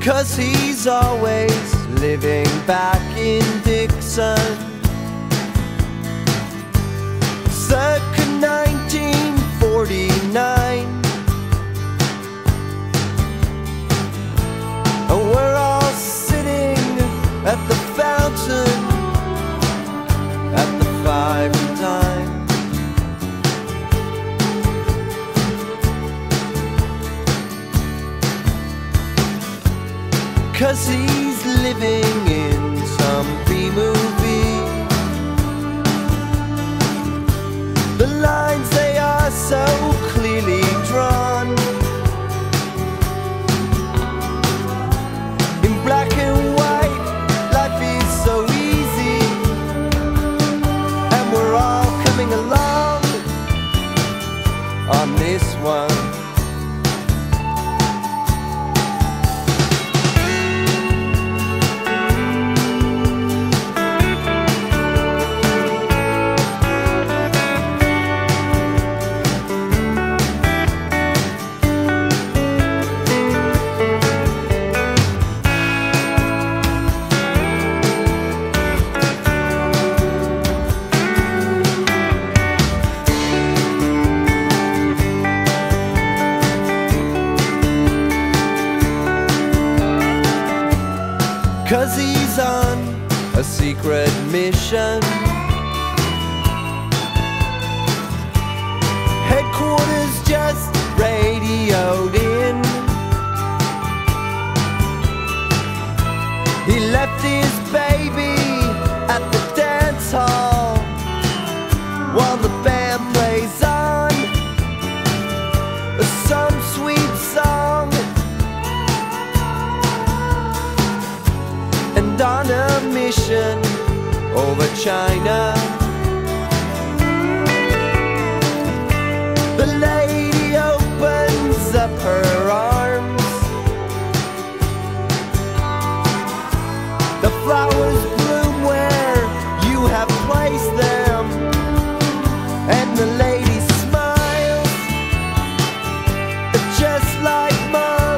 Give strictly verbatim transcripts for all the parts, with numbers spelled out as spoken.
'cause he's always living back in Dixon, circa nineteen forty-nine. And we're all sitting at the fountain at the Five and Dime. 'Cause he's living in some B-movie. The lines, they are so clearly drawn, in black and white. Life is so easy, and we're all coming along on this one. Cause he's on a secret mission. Headquarters just radioed in. He left his baby at the dance hall while the band plays on some sweet song. And on a mission over China, the lady opens up her arms. The flowers bloom where you have placed them, and the lady smiles just like Mom.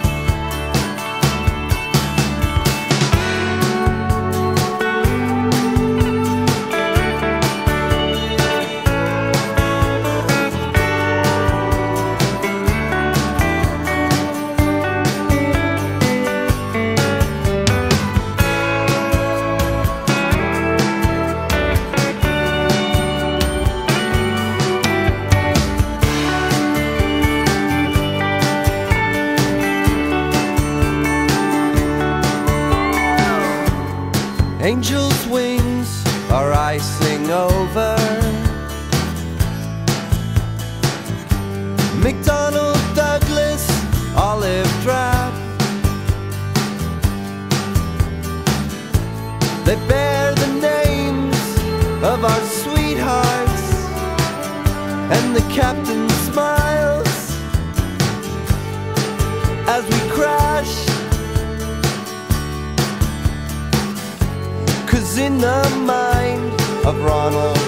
Angels' wings are icing over McDonnell Douglas olive drab. They bear the names of our sweethearts, and the captain smiles as we crash. 'Cause in the mind of Ronald